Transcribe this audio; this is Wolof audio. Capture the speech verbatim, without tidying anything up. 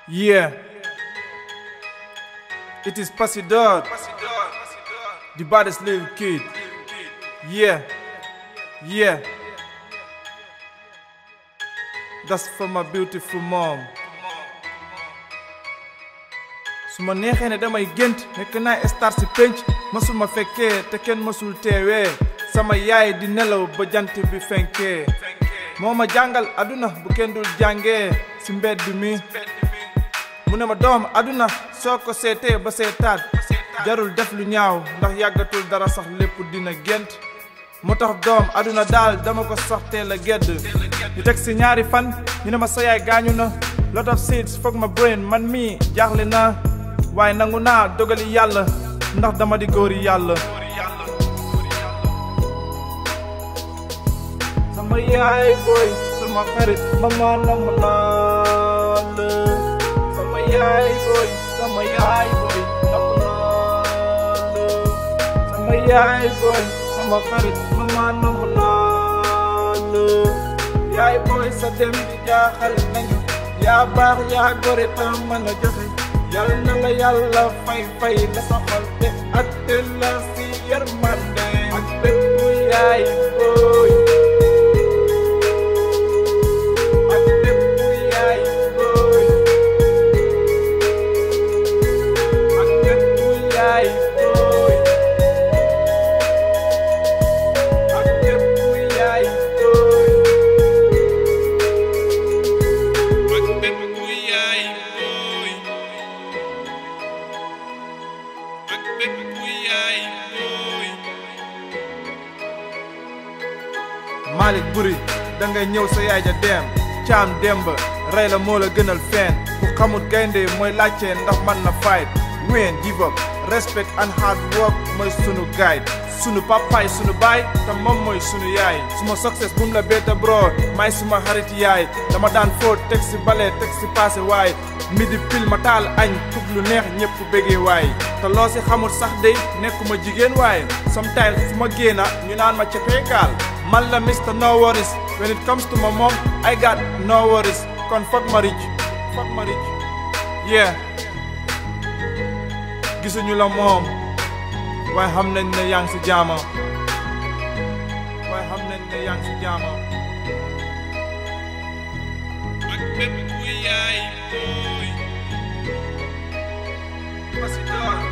Yeah, it is Pasidor, the baddest little kid. Yeah, yeah, that's for my beautiful mom. su ma neexee ne damay gént nekk naa star si penc mësuma fekkee te kenn mësul teewee sama yaay di nelaw ba jant bi fenkee moo ma jàngal aduna bu kenn dul jàngee si mbedd mi mu ne ma doom aduna soo ko seetee ba seetaat jarul def lu ñaaw ndax yàggatul dara sax lépp dina gént moo tax doom aduna daal dama ko sax teel a gedd ñu teg si ñaari fan ñu ne ma sa yaay gaañu na lot of seeds foog ma brain man mii jaaxle na waaye nangu naa dogali yàlla ndax dama di góori yàlla sama yaay booy sama xarit mama namu naa la sama yaay booy sama yaay booy namu naa la sama yaay booy sama xarit mama namu naa la yaay booy sa dem di jaaxal nañu yaa baax yaa gore ta mën a joxe yàlla na la yàlla fay fay la soxal te ak te la si yërmande ak bépp yaay booy ak bépp yaay booy ak bépp yaay booy ak bépp yaay booy ak bépp yaay booy Malik Buri dangay ñëw sa yaay ja dem caam demba rey la moo la gënal fenn ku xamut gaynde mooy laajte ndax man na fight win give up respect and hard work mooy sunu guide sunu papaay sunu baay te moom mooy sunu yaay suma success bum la beta bro may suma xarit yaay dama daan fóot teg si bale teg si passé waay midi pil ma taal añ tug lu neex ñëpp bégee waay te loo si xamul sax dey nekkuma jigéen waay sometimes fu ma génna ñu naan ma capeekaal man la mister No Worries when it comes to my mom I got no worries kon fuck ma rich fuck ma rich yeah gisuñu la moom waaye xam nañ ne yaa ngi si jaama waaye xam nañ ne yaa ngi si jaama ak bépp yaay booy Pasidor